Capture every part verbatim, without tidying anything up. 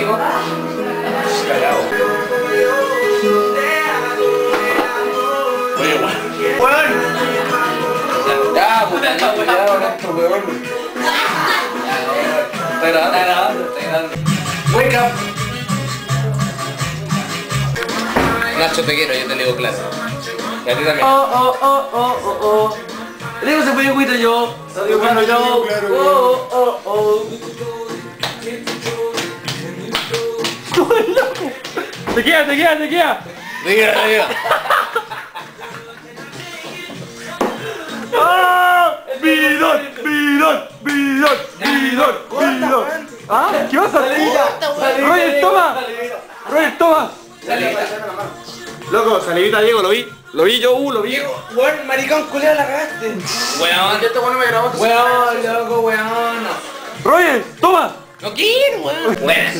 México. Cagado. Oye, weón. Weón. Ya, puta, ya, cuidado, nuestro weón. Está grabando, está grabando, está grabando. Wake up. Nacho, te quiero, yo te digo clase. Y a ti también. Oh, oh, oh, oh, oh, oh. Le digo se fue cuita yo. Se digo cuando yo. Oh, oh, oh. Te queda, te queda, te queda. Diga, diga. ¡Ah! ¡Bidón! ¡Bidón! ¡Bidón! ¡Bidón! ¡Bidón! ¿Ah? ¿Qué pasa? ¡Roger, toma! ¡Roger, toma! Loco, salivita Diego, lo vi. Lo vi yo, uh, lo vi. Weón, maricón, culea, la cagaste. Weón. Esto cuando me grabó. Weón, loco, weón. Roger, toma. No quiero, weón. Weón.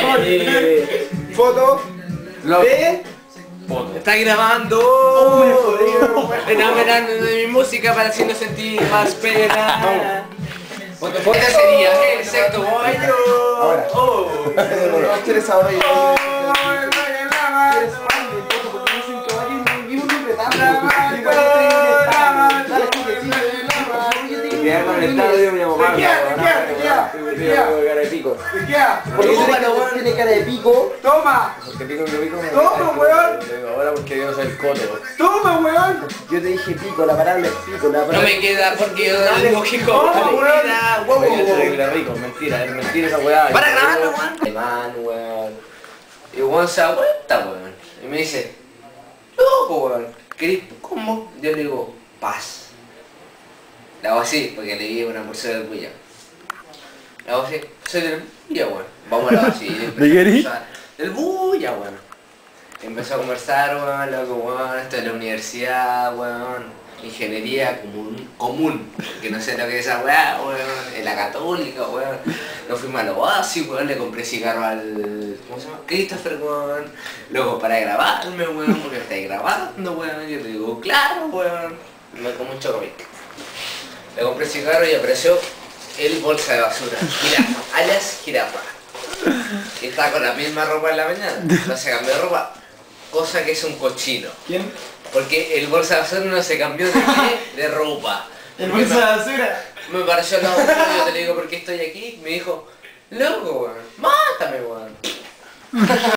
Foto. Lo ¿Eh? está grabando. Enamorando de mi música para haciendo sentir más pena. Este sería el sexto bollo. Ahora. Oh. No quieres ahora ir. Porque tiene cara de pico. Toma. Porque pico, pico, pico. Toma, weón. Ahora porque yo no soy el coto. Toma, weón. Yo te dije pico, la palabra es pico, la No palabra me queda porque yo no digo que Toma, como. weón. es rico, mentira, es mentira esa weá. Para grabarlo, weón. Man, weón. Y Juan se da vuelta, weón. Y me dice, loco, weón. ¿Querés cómo? Yo le digo, paz. Le hago así, porque le di una porción del bulla. Le hago así, soy del bulla, weón. Vamos a hablar así. ¿De qué eres? Del bulla, weón. Empezó a conversar, weón, loco, weón, esto de la universidad, weón. Ingeniería común, común, que no sé lo que es esa weá, weón, en la católica, weón. Nos fuimos a lo básico, weón, le compré cigarro al... ¿cómo se llama? Christopher, weón. Luego para grabarme, weón, porque estáis grabando, weón. Yo le digo, claro, weón. Me como un chocomic. Le compré cigarro y apareció el bolsa de basura. Mira, alias jirafa. Y estaba con la misma ropa en la mañana. No se cambió de ropa, cosa que es un cochino. ¿Quién? Porque el bolsa de basura no se cambió de qué, de ropa. El Porque bolsa de basura. Me, me pareció loco, yo te le digo, ¿por qué estoy aquí? Me dijo, loco, weón, mátame, weón.